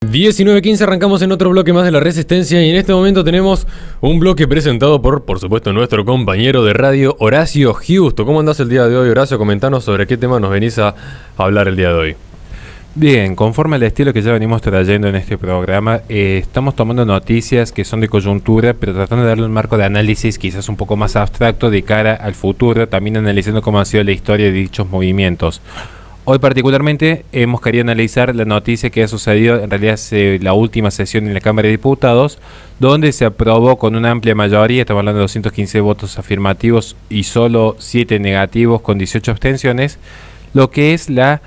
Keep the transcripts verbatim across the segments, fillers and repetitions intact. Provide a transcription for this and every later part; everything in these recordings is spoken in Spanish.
diecinueve quince, arrancamos en otro bloque más de La Resistencia y en este momento tenemos un bloque presentado por, por supuesto, nuestro compañero de radio, Horacio Giusto. ¿Cómo andás el día de hoy, Horacio? Comentanos sobre qué tema nos venís a hablar el día de hoy. Bien, conforme al estilo que ya venimos trayendo en este programa, eh, estamos tomando noticias que son de coyuntura, pero tratando de darle un marco de análisis quizás un poco más abstracto de cara al futuro, también analizando cómo ha sido la historia de dichos movimientos. Hoy particularmente hemos querido analizar la noticia que ha sucedido en realidad eh, la última sesión en la Cámara de Diputados, donde se aprobó con una amplia mayoría, estamos hablando de doscientos quince votos afirmativos y solo siete negativos con dieciocho abstenciones, lo que es la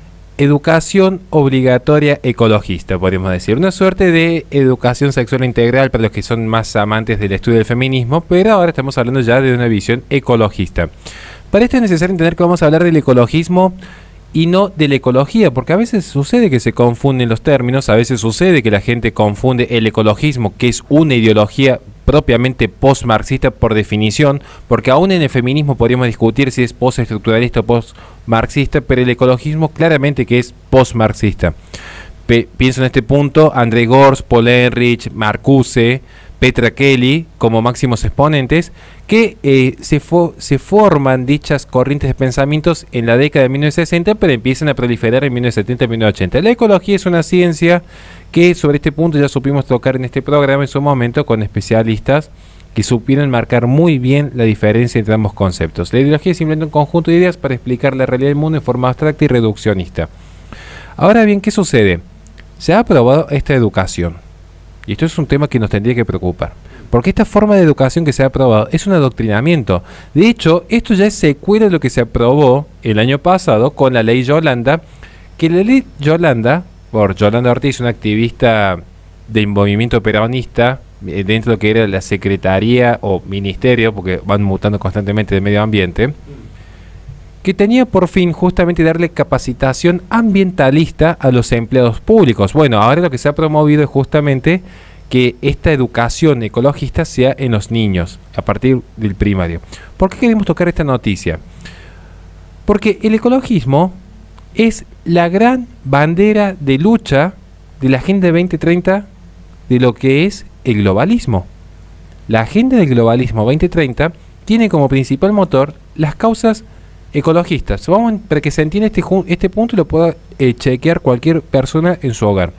educación obligatoria ecologista, podríamos decir. Una suerte de educación sexual integral para los que son más amantes del estudio del feminismo, pero ahora estamos hablando ya de una visión ecologista. Para esto es necesario entender que vamos a hablar del ecologismo y no de la ecología, porque a veces sucede que se confunden los términos, a veces sucede que la gente confunde el ecologismo, que es una ideología propiamente post-marxista por definición, porque aún en el feminismo podríamos discutir si es post-estructuralista o post-marxista, pero el ecologismo claramente que es post-marxista. Pienso en este punto André Gorz, Paul Ehrlich, Marcuse, Petra Kelly como máximos exponentes, que eh, se, fo se forman dichas corrientes de pensamientos en la década de mil novecientos sesenta, pero empiezan a proliferar en mil novecientos setenta y mil novecientos ochenta. La ecología es una ciencia que sobre este punto ya supimos tocar en este programa en su momento con especialistas que supieron marcar muy bien la diferencia entre ambos conceptos. La ideología es simplemente un conjunto de ideas para explicar la realidad del mundo en forma abstracta y reduccionista. Ahora bien, ¿qué sucede? Se ha aprobado esta educación. Y esto es un tema que nos tendría que preocupar, porque esta forma de educación que se ha aprobado es un adoctrinamiento. De hecho, esto ya es secuela de lo que se aprobó el año pasado con la ley Yolanda, que la ley Yolanda, por Yolanda Ortiz, una activista del movimiento peronista, eh, dentro de lo que era la Secretaría o Ministerio, porque van mutando constantemente de medio ambiente, que tenía por fin justamente darle capacitación ambientalista a los empleados públicos. Bueno, ahora lo que se ha promovido es justamente que esta educación ecologista sea en los niños, a partir del primario. ¿Por qué queremos tocar esta noticia? Porque el ecologismo es la gran bandera de lucha de la Agenda veinte treinta de lo que es el globalismo. La Agenda del Globalismo veinte treinta tiene como principal motor las causas ecologistas. Vamos, para que se entienda este, este punto y lo pueda eh, chequear cualquier persona en su hogar.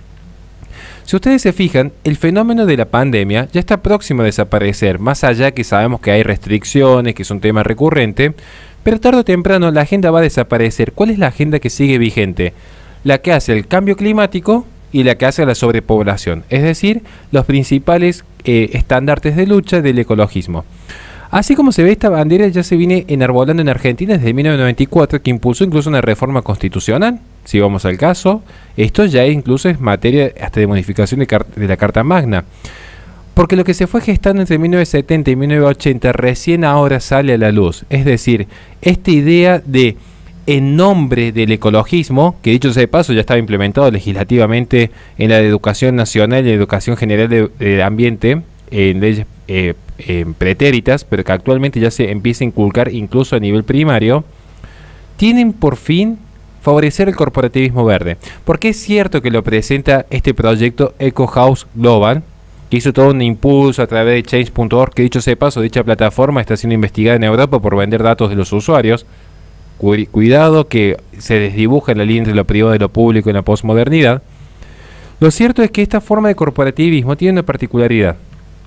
Si ustedes se fijan, el fenómeno de la pandemia ya está próximo a desaparecer, más allá que sabemos que hay restricciones, que es un tema recurrente, pero tarde o temprano la agenda va a desaparecer. ¿Cuál es la agenda que sigue vigente? La que hace el cambio climático y la que hace la sobrepoblación, es decir, los principales eh, estandartes de lucha del ecologismo. Así como se ve, esta bandera ya se viene enarbolando en Argentina desde mil novecientos noventa y cuatro, que impulsó incluso una reforma constitucional, si vamos al caso. Esto ya incluso es materia hasta de modificación de, de la Carta Magna. Porque lo que se fue gestando entre mil novecientos setenta y mil novecientos ochenta recién ahora sale a la luz. Es decir, esta idea de, en nombre del ecologismo, que dicho sea de paso ya estaba implementado legislativamente en la Educación Nacional y la Educación General de, de Ambiente, en leyes eh, eh, pretéritas, pero que actualmente ya se empieza a inculcar incluso a nivel primario, tienen por fin favorecer el corporativismo verde. Porque es cierto que lo presenta este proyecto Eco House Global, que hizo todo un impulso a través de change punto org, que dicho sea de paso, dicha plataforma está siendo investigada en Europa por vender datos de los usuarios. Cuidado que se desdibuja en la línea entre lo privado y lo público en la posmodernidad. Lo cierto es que esta forma de corporativismo tiene una particularidad,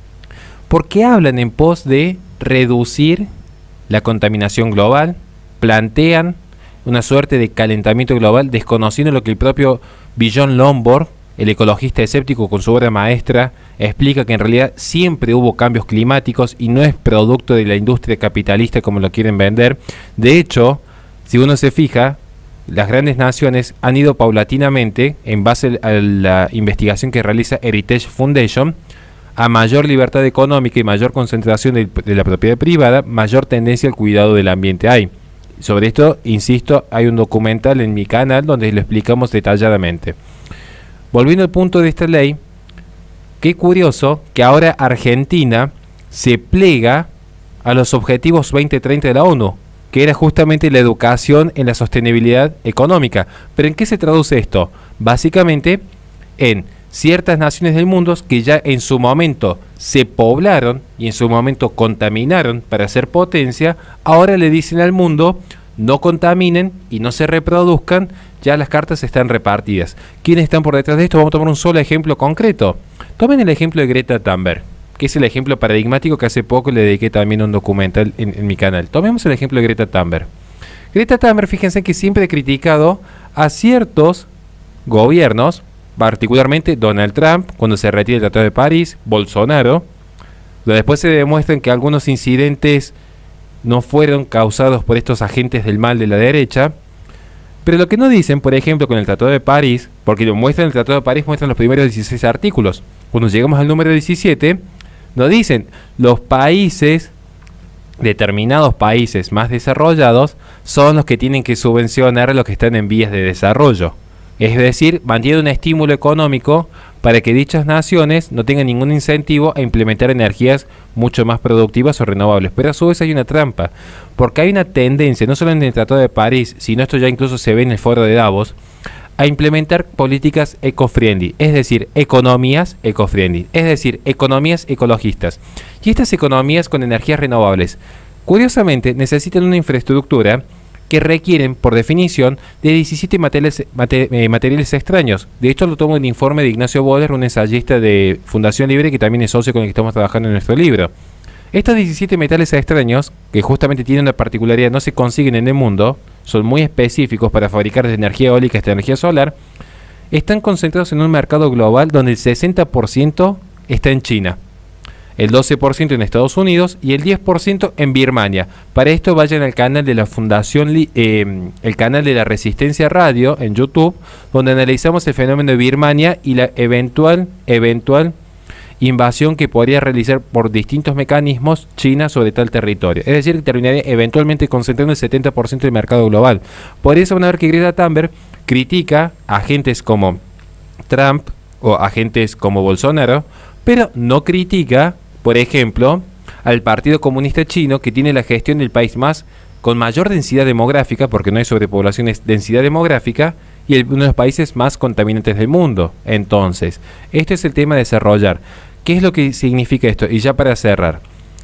porque hablan en pos de reducir la contaminación global, plantean una suerte de calentamiento global, desconociendo lo que el propio Bjorn Lomborg, el ecologista escéptico, con su obra maestra, explica que en realidad siempre hubo cambios climáticos y no es producto de la industria capitalista como lo quieren vender. De hecho, si uno se fija, las grandes naciones han ido paulatinamente, en base a la investigación que realiza Heritage Foundation, a mayor libertad económica y mayor concentración de, de la propiedad privada, mayor tendencia al cuidado del ambiente hay. Sobre esto, insisto, hay un documental en mi canal donde lo explicamos detalladamente. Volviendo al punto de esta ley, qué curioso que ahora Argentina se plega a los objetivos veinte treinta de la ONU, que era justamente la educación en la sostenibilidad económica. ¿Pero en qué se traduce esto? Básicamente en ciertas naciones del mundo que ya en su momento se poblaron y en su momento contaminaron para ser potencia, ahora le dicen al mundo: no contaminen y no se reproduzcan, ya las cartas están repartidas. ¿Quiénes están por detrás de esto? Vamos a tomar un solo ejemplo concreto. Tomen el ejemplo de Greta Thunberg, que es el ejemplo paradigmático que hace poco le dediqué también un documental en, en mi canal. Tomemos el ejemplo de Greta Thunberg. Greta Thunberg, fíjense que siempre he criticado a ciertos gobiernos, particularmente Donald Trump, cuando se retira el Tratado de París, Bolsonaro, donde después se demuestran que algunos incidentes no fueron causados por estos agentes del mal de la derecha. Pero lo que no dicen, por ejemplo, con el Tratado de París, porque lo muestran el Tratado de París, muestran los primeros dieciséis artículos. Cuando llegamos al número diecisiete, nos dicen: los países, determinados países más desarrollados, son los que tienen que subvencionar a los que están en vías de desarrollo. Es decir, mantiene un estímulo económico para que dichas naciones no tengan ningún incentivo a implementar energías mucho más productivas o renovables. Pero a su vez hay una trampa, porque hay una tendencia, no solo en el Tratado de París, sino esto ya incluso se ve en el foro de Davos, a implementar políticas eco-friendly, es decir, economías eco-friendly, es decir, economías ecologistas. Y estas economías con energías renovables, curiosamente, necesitan una infraestructura que requieren, por definición, de diecisiete materiales, mate, eh, materiales extraños. De hecho, lo tomo en el informe de Ignacio Boder, un ensayista de Fundación Libre, que también es socio con el que estamos trabajando en nuestro libro. Estos diecisiete metales extraños, que justamente tienen una particularidad, no se consiguen en el mundo, son muy específicos para fabricar de energía eólica esta energía solar, están concentrados en un mercado global donde el sesenta por ciento está en China, el doce por ciento en Estados Unidos y el diez por ciento en Birmania. Para esto vayan al canal de la Fundación, eh, el canal de la Resistencia Radio en YouTube, donde analizamos el fenómeno de Birmania y la eventual, eventual invasión que podría realizar por distintos mecanismos China sobre tal territorio. Es decir, que terminaría eventualmente concentrando el setenta por ciento del mercado global. Por eso van a ver que Greta Thunberg critica a agentes como Trump o agentes como Bolsonaro, pero no critica, por ejemplo, al Partido Comunista Chino, que tiene la gestión del país más con mayor densidad demográfica, porque no hay sobrepoblación, es densidad demográfica, y el, uno de los países más contaminantes del mundo. Entonces, este es el tema de desarrollar. ¿Qué es lo que significa esto? Y ya para cerrar,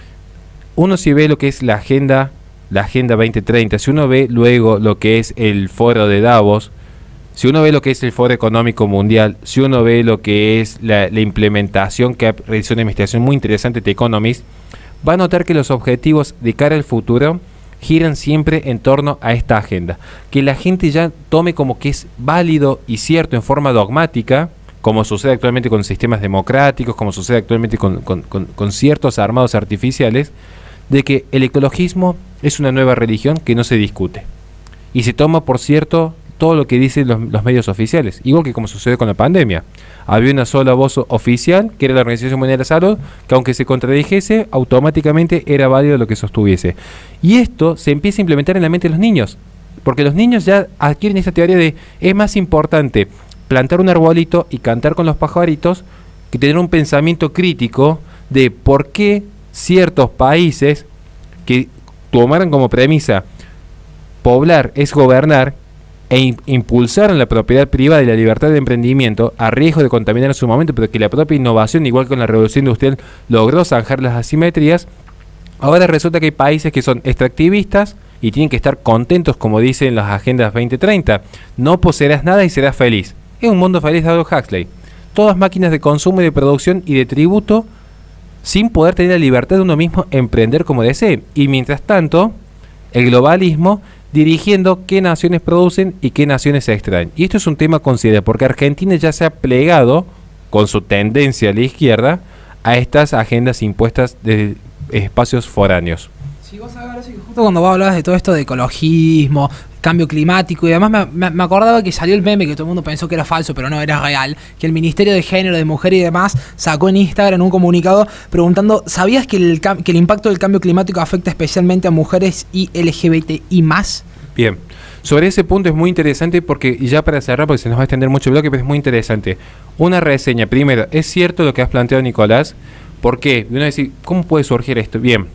uno si ve lo que es la agenda, la agenda veinte treinta, si uno ve luego lo que es el foro de Davos, si uno ve lo que es el Foro Económico Mundial, si uno ve lo que es la, la implementación que ha realizado una investigación muy interesante de Economist, va a notar que los objetivos de cara al futuro giran siempre en torno a esta agenda. Que la gente ya tome como que es válido y cierto en forma dogmática, como sucede actualmente con sistemas democráticos, como sucede actualmente con, con, con, con ciertos armados artificiales, de que el ecologismo es una nueva religión que no se discute. Y se toma por cierto todo lo que dicen los, los medios oficiales, igual que como sucede con la pandemia. Había una sola voz oficial, que era la Organización Mundial de la Salud, que aunque se contradijese, automáticamente era válido lo que sostuviese. Y esto se empieza a implementar en la mente de los niños, porque los niños ya adquieren esta teoría de es más importante plantar un arbolito y cantar con los pajaritos que tener un pensamiento crítico de por qué ciertos países que tomaron como premisa poblar es gobernar, e in- impulsaron la propiedad privada y la libertad de emprendimiento a riesgo de contaminar en su momento, pero que la propia innovación, igual que con la revolución industrial, logró zanjar las asimetrías. Ahora resulta que hay países que son extractivistas y tienen que estar contentos, como dicen las agendas veinte treinta. No poseerás nada y serás feliz. Es un mundo feliz de Aldous Huxley. Todas máquinas de consumo y de producción y de tributo, sin poder tener la libertad de uno mismo emprender como desee. Y mientras tanto, el globalismo dirigiendo qué naciones producen y qué naciones se extraen. Y esto es un tema a considerar, porque Argentina ya se ha plegado, con su tendencia a la izquierda, a estas agendas impuestas de espacios foráneos. Sí, vos sabés que justo cuando vos hablabas de todo esto de ecologismo, cambio climático y además me, me, me acordaba que salió el meme que todo el mundo pensó que era falso, pero no, era real, que el Ministerio de Género, de Mujer y demás sacó en Instagram un comunicado preguntando, ¿sabías que el, que el impacto del cambio climático afecta especialmente a mujeres y L G B T I más? Bien, sobre ese punto es muy interesante porque, y ya para cerrar, porque se nos va a extender mucho el bloque, pero es muy interesante. Una reseña, primero, ¿es cierto lo que has planteado, Nicolás? ¿Por qué? Y uno dice, ¿cómo puede surgir esto? Bien,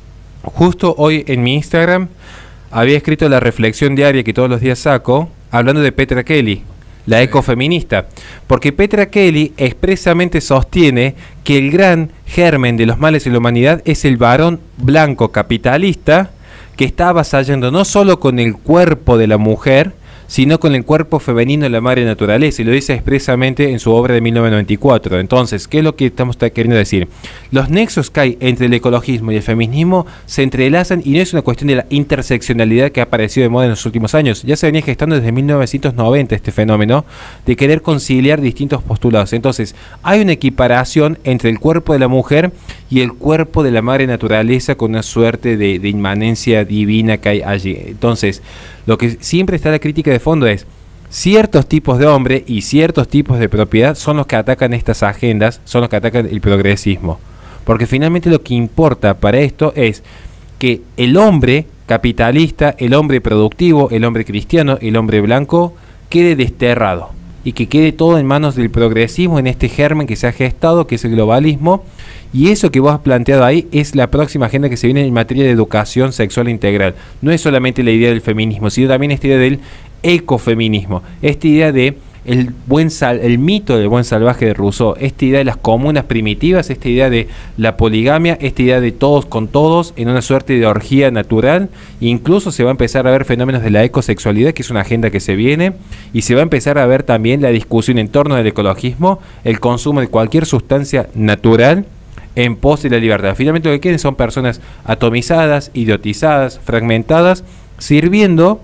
justo hoy en mi Instagram había escrito la reflexión diaria que todos los días saco, hablando de Petra Kelly, la ecofeminista. Porque Petra Kelly expresamente sostiene que el gran germen de los males de la humanidad es el varón blanco capitalista que está avasallando no solo con el cuerpo de la mujer, sino con el cuerpo femenino de la madre naturaleza, y lo dice expresamente en su obra de mil novecientos noventa y cuatro. Entonces, ¿qué es lo que estamos queriendo decir? Los nexos que hay entre el ecologismo y el feminismo se entrelazan, y no es una cuestión de la interseccionalidad que ha aparecido de moda en los últimos años. Ya se venía gestando desde mil novecientos noventa este fenómeno de querer conciliar distintos postulados. Entonces, hay una equiparación entre el cuerpo de la mujer y el cuerpo de la madre naturaleza, con una suerte de, de inmanencia divina que hay allí. Entonces, lo que siempre está la crítica de fondo es: ciertos tipos de hombre y ciertos tipos de propiedad son los que atacan estas agendas, son los que atacan el progresismo. Porque finalmente lo que importa para esto es que el hombre capitalista, el hombre productivo, el hombre cristiano, el hombre blanco, quede desterrado. Y que quede todo en manos del progresismo, en este germen que se ha gestado, que es el globalismo. Y eso que vos has planteado ahí es la próxima agenda que se viene en materia de educación sexual integral. No es solamente la idea del feminismo, sino también esta idea del ecofeminismo. Esta idea de el, buen sal, el mito del buen salvaje de Rousseau, esta idea de las comunas primitivas, esta idea de la poligamia, esta idea de todos con todos en una suerte de orgía natural. Incluso se va a empezar a ver fenómenos de la ecosexualidad, que es una agenda que se viene, y se va a empezar a ver también la discusión en torno del ecologismo, el consumo de cualquier sustancia natural en pos de la libertad. Finalmente lo que quieren son personas atomizadas, idiotizadas, fragmentadas, sirviendo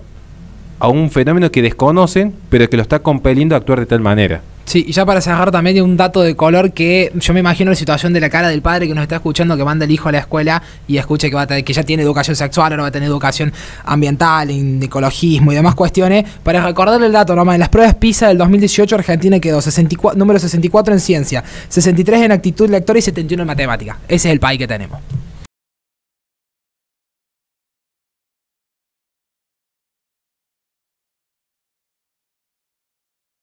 a un fenómeno que desconocen, pero que lo está compeliendo a actuar de tal manera. Sí, y ya para cerrar también un dato de color, que yo me imagino la situación de la cara del padre que nos está escuchando, que manda el hijo a la escuela y escucha que va a tener, que ya tiene educación sexual, ahora va a tener educación ambiental, en ecologismo y demás cuestiones. Para recordarle el dato nomás, en las pruebas PISA del dos mil dieciocho Argentina quedó sesenta y cuatro, número sesenta y cuatro en ciencia, sesenta y tres en actitud lectora y setenta y uno en matemática. Ese es el país que tenemos.